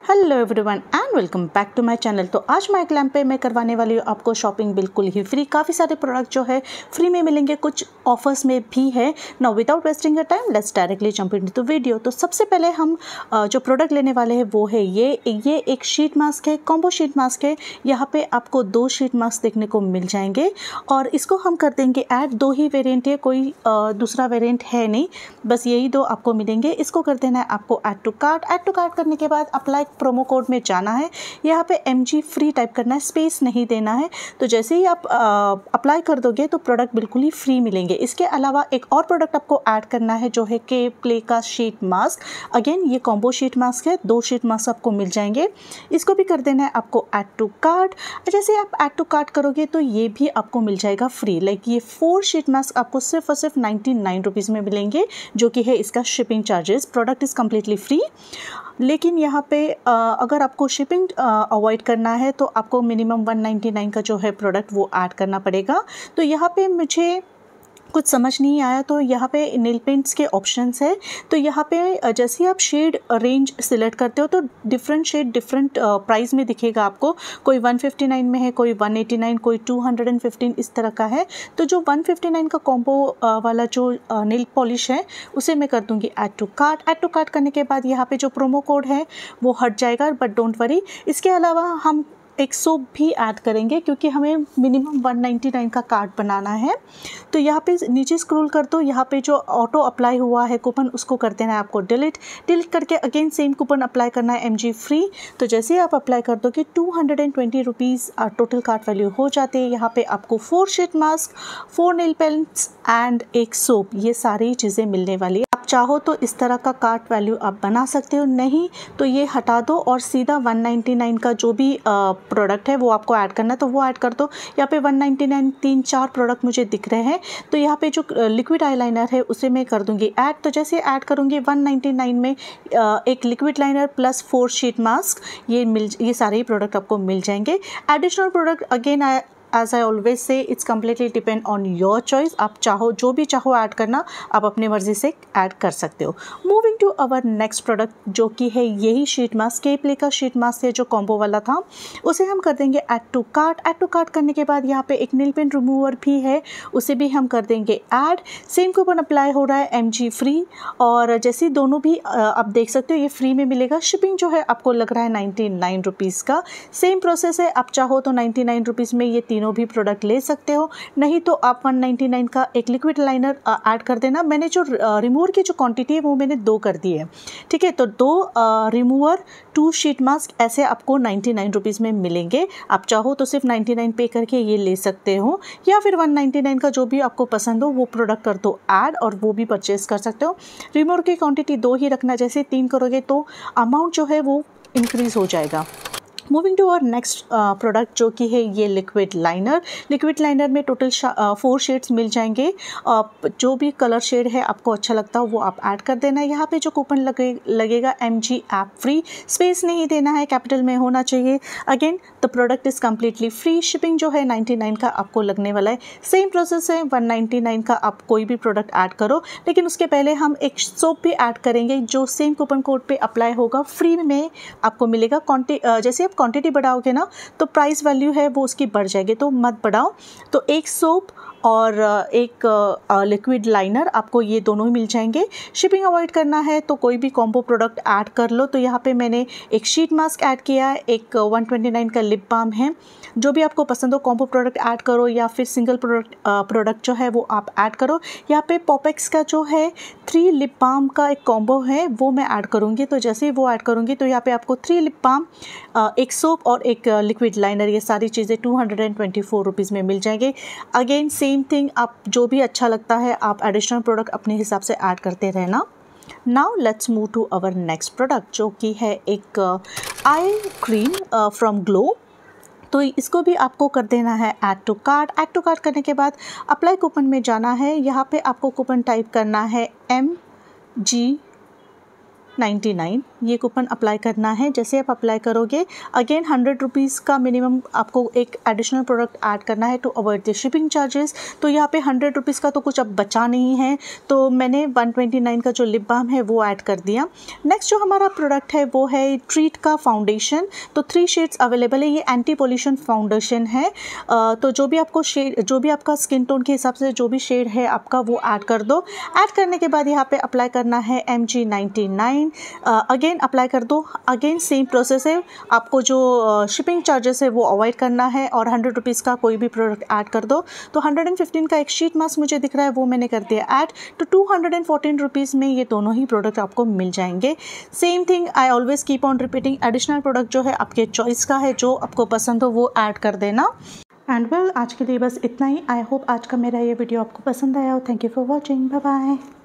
Hello everyone and welcome back to my channel. तो आज my glam पे मैं करवाने वाली हूँ आपको शॉपिंग बिल्कुल ही फ्री। काफ़ी सारे प्रोडक्ट जो है फ्री में मिलेंगे, कुछ ऑफर्स में भी है। Now without wasting your time let's directly jump into the video. तो सबसे पहले हम जो प्रोडक्ट लेने वाले हैं वो है ये एक शीट मास्क है, कॉम्बो शीट मास्क है। यहाँ पे आपको 2 शीट मास्क देखने को मिल जाएंगे और इसको हम कर देंगे ऐड। 2 ही वेरिएंट है, कोई दूसरा वेरिएंट है नहीं, बस यही 2 आपको मिलेंगे। इसको कर देना है आपको add to cart. Add to cart करने के बाद अप्लाई प्रोमो कोड में जाना है, यहाँ पे MG फ्री टाइप करना है, स्पेस नहीं देना है। तो जैसे ही आप अप्लाई कर दोगे तो प्रोडक्ट बिल्कुल ही फ्री मिलेंगे। इसके अलावा एक और प्रोडक्ट आपको ऐड करना है जो है के प्ले का शीट मास्क। अगेन ये कॉम्बो शीट मास्क है, 2 शीट मास्क आपको मिल जाएंगे। इसको भी कर देना है आपको ऐड टू कार्ट। जैसे आप ऐड टू कार्ट करोगे तो ये भी आपको मिल जाएगा फ्री। लाइक ये 4 शीट मास्क आपको सिर्फ और सिर्फ 99 रुपीज़ में मिलेंगे, जो कि है इसका shipping charges. Product is completely free, लेकिन यहाँ पे अगर आपको शिपिंग अवॉइड करना है तो आपको मिनिमम 199 का जो है प्रोडक्ट वो ऐड करना पड़ेगा। तो यहाँ पे मुझे कुछ समझ नहीं आया, तो यहाँ पे नेल पेंट्स के ऑप्शंस है। तो यहाँ पे जैसे ही आप शेड रेंज सिलेक्ट करते हो तो डिफरेंट शेड डिफरेंट प्राइस में दिखेगा आपको। कोई 159 में है, कोई 189, कोई 215 इस तरह का है। तो जो 159 का कॉम्बो वाला जो नेल पॉलिश है उसे मैं कर दूँगी add to cart. Add to cart करने के बाद यहाँ पे जो प्रोमो कोड है वो हट जाएगा, बट डोंट वरी। इसके अलावा हम एक सोप भी ऐड करेंगे क्योंकि हमें मिनिमम 199 का कार्ड बनाना है। तो यहाँ पे नीचे स्क्रॉल कर दो, यहाँ पे जो ऑटो अप्लाई हुआ है कूपन उसको कर देना है आपको डिलीट करके अगेन सेम कूपन अप्लाई करना है MG फ्री। तो जैसे ही आप अप्लाई कर दोगे 220 रुपीज़ टोटल कार्ड वैल्यू हो जाते हैं। यहाँ पे आपको 4 sheet mask, 4 nail paints and एक सोप, ये सारी चीज़ें मिलने वाली है। आप चाहो तो इस तरह का कार्ट वैल्यू आप बना सकते हो, नहीं तो ये हटा दो और सीधा 199 का जो भी प्रोडक्ट है वो आपको ऐड करना है तो वो ऐड कर दो। यहाँ पे 199 3-4 प्रोडक्ट मुझे दिख रहे हैं। तो यहाँ पे जो लिक्विड आईलाइनर है उसे मैं कर दूंगी ऐड। तो जैसे ऐड करूँगी 199 में एक liquid liner plus 4 sheet mask, ये सारे ही प्रोडक्ट आपको मिल जाएंगे। Additional product again as I always say it's completely depend on your choice. आप चाहो जो भी चाहो ऐड करना, आप अपने मर्जी से ऐड कर सकते हो। Moving to our next product जो कि है यही शीट मास्क, के प्ले का शीट मास्क है जो कॉम्बो वाला था, उसे हम कर देंगे add to cart. Add to cart करने के बाद यहाँ पे एक नेल पेंट रिमूवर भी है, उसे भी हम कर देंगे ऐड। सेम कूपन अप्लाई हो रहा है MG फ्री, और जैसे दोनों भी आप देख सकते हो ये फ्री में मिलेगा। शिपिंग जो है आपको लग रहा है 99 रुपीज़ का। सेम प्रोसेस है, आप चाहो तो 99 रुपीज़ में ये तीनों भी प्रोडक्ट ले सकते हो, नहीं तो आप 199 का एक लिक्विड लाइनर ऐड कर देना। मैंने जो रिमूवर की जो क्वांटिटी है वो मैंने 2 कर दी है, ठीक है। तो 2 रिमूवर 2 शीट मास्क ऐसे आपको 99 रुपीज़ में मिलेंगे। आप चाहो तो सिर्फ 99 पे करके ये ले सकते हो, या फिर 199 का जो भी आपको पसंद हो वो प्रोडक्ट कर दो ऐड और वो भी परचेज कर सकते हो। रिमूवर की क्वांटिटी 2 ही रखना, जैसे 3 करोगे तो अमाउंट जो है वो इंक्रीज़ हो जाएगा। Moving to our next product जो कि है ये लिक्विड लाइनर। लिक्विड लाइनर में टोटल 4 शेड्स मिल जाएंगे। जो भी कलर शेड है आपको अच्छा लगता हो वो आप ऐड कर देना है। यहाँ पे जो कूपन लगेगा MG ऐप फ्री, स्पेस नहीं देना है, कैपिटल में होना चाहिए। Again the product is completely free. Shipping जो है 99 का आपको लगने वाला है। सेम प्रोसेस है, 199 का आप कोई भी प्रोडक्ट ऐड करो, लेकिन उसके पहले हम एक सोप भी ऐड करेंगे जो सेम कूपन कोड पे अप्लाई होगा, फ्री में आपको मिलेगा। जैसे आप क्वांटिटी बढ़ाओगे ना तो प्राइस वैल्यू है वो उसकी बढ़ जाएगी, तो मत बढ़ाओ। तो एक सोप और एक लिक्विड लाइनर आपको ये दोनों ही मिल जाएंगे। शिपिंग अवॉइड करना है तो कोई भी कॉम्बो प्रोडक्ट ऐड कर लो। तो यहाँ पे मैंने एक शीट मास्क ऐड किया है, एक 129 का लिप बाम है। जो भी आपको पसंद हो कॉम्बो प्रोडक्ट ऐड करो, या फिर सिंगल प्रोडक्ट जो है वो आप ऐड करो। यहाँ पे पॉपेक्स का जो है 3 लिप बाम का एक कॉम्बो है वो मैं ऐड करूँगी। तो जैसे ही वो ऐड करूँगी तो यहाँ पे आपको 3 लिप बाम, एक सोप और एक लिक्विड लाइनर, ये सारी चीज़ें 224 रुपीज़ में मिल जाएंगे। अगेन सेम थिंग, आप जो भी अच्छा लगता है आप एडिशनल प्रोडक्ट अपने हिसाब से ऐड करते रहना। Now let's move to our next product जो कि है एक आई क्रीम फ्रॉम ग्लो। तो इसको भी आपको कर देना है add to cart. Add to cart करने के बाद अप्लाई कूपन में जाना है। यहाँ पे आपको कूपन टाइप करना है MG 99 ये कूपन अप्लाई करना है। जैसे आप अप्लाई करोगे अगेन 100 रुपीज़ का मिनिमम आपको एक एडिशनल प्रोडक्ट ऐड करना है to avoid the shipping charges. तो यहाँ पे 100 रुपीज़ का तो कुछ अब बचा नहीं है, तो मैंने 129 का जो लिप बाम है वो ऐड कर दिया। नेक्स्ट जो हमारा प्रोडक्ट है वो है ट्रीट का फाउंडेशन। तो 3 शेड्स अवेलेबल है। ये एंटी पॉल्यूशन फाउंडेशन है। तो जो भी आपको शेड, जो भी आपका स्किन टोन के हिसाब से जो भी शेड है आपका वो ऐड कर दो। ऐड करने के बाद यहाँ पे अप्लाई करना है MG99। अगेन अप्लाई कर दो। अगेन सेम प्रोसेस है, आपको जो शिपिंग चार्जेस है वो अवॉइड करना है और 100 रुपीज़ का कोई भी प्रोडक्ट ऐड कर दो। तो 115 का एक शीट मास्क मुझे दिख रहा है वो मैंने कर दिया ऐड। तो 214 रुपीज़ में ये दोनों ही प्रोडक्ट आपको मिल जाएंगे। Same thing I always keep on repeating, additional product जो है आपके चॉइस का है, जो आपको पसंद हो वो ऐड कर देना। एंड वेल आज के लिए बस इतना ही। आई होप आज का मेरा ये वीडियो आपको पसंद आया हो। Thank you for watching. Bye bye.